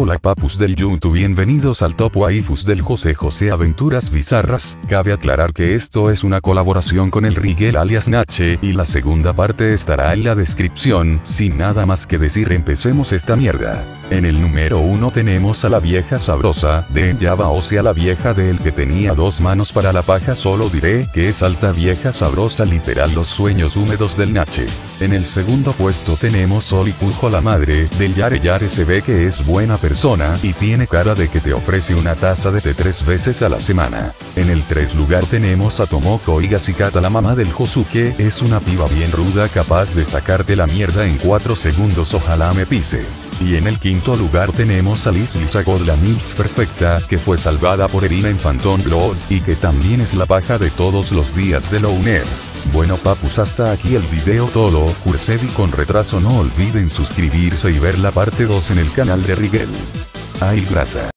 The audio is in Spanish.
Hola papus del YouTube, bienvenidos al Top Waifus del José José Aventuras Bizarras. Cabe aclarar que esto es una colaboración con el Rigel alias Nache, y la segunda parte estará en la descripción. Sin nada más que decir, empecemos esta mierda. En el número 1 tenemos a la vieja sabrosa, de Java, o sea la vieja del que tenía dos manos para la paja. Solo diré que es alta vieja sabrosa, literal los sueños húmedos del Nache. En el segundo puesto tenemos Oli Cujo, la madre del Yare Yare. Se ve que es buena persona y tiene cara de que te ofrece una taza de té 3 veces a la semana. En el 3 lugar tenemos a Tomoko Higashikata, la mamá del Josuke. Es una piba bien ruda, capaz de sacarte la mierda en 4 segundos, ojalá me pise. Y en el quinto lugar tenemos a Liz Lizagod, la MILF perfecta, que fue salvada por Erina en Phantom Blood, y que también es la paja de todos los días de Loner. Bueno papus, hasta aquí el video todo. Cursed y con retraso, no olviden suscribirse y ver la parte 2 en el canal de Rigel. ¡Ay grasa!